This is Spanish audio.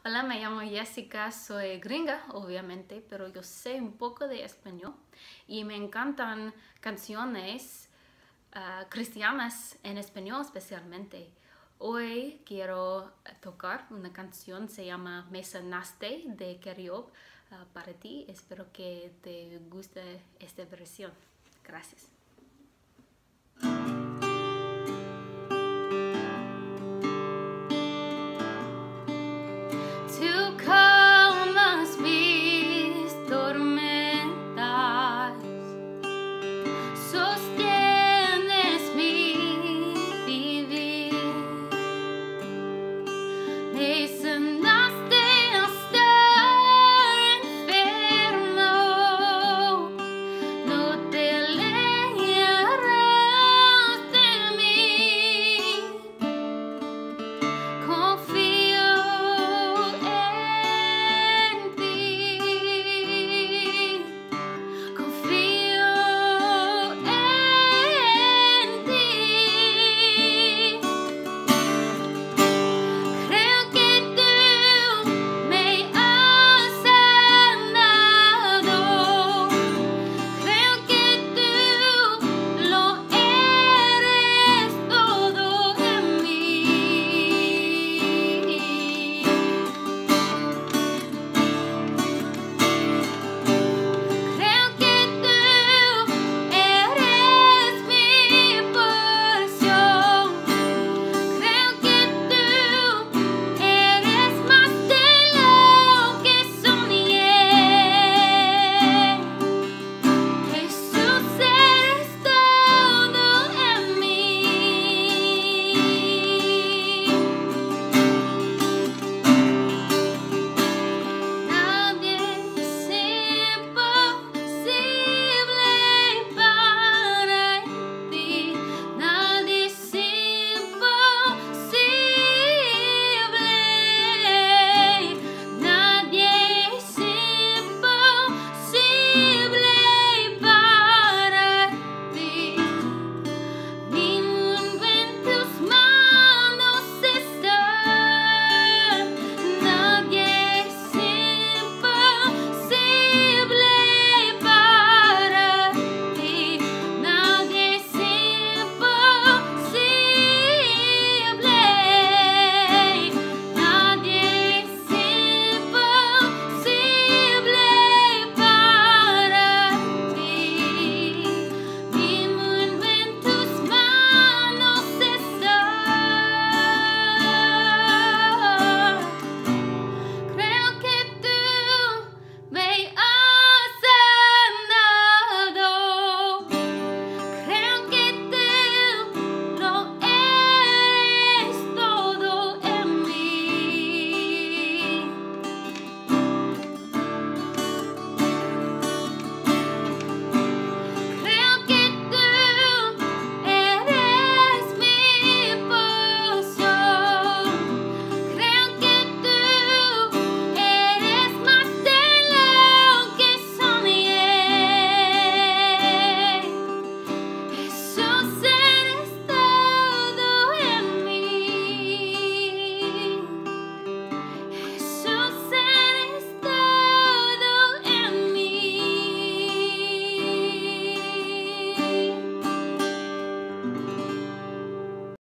Hola, me llamo Jessica, soy gringa, obviamente, pero yo sé un poco de español y me encantan canciones cristianas en español especialmente. Hoy quiero tocar una canción, se llama Me Sanaste de Keriob para ti. Espero que te guste esta versión. Gracias.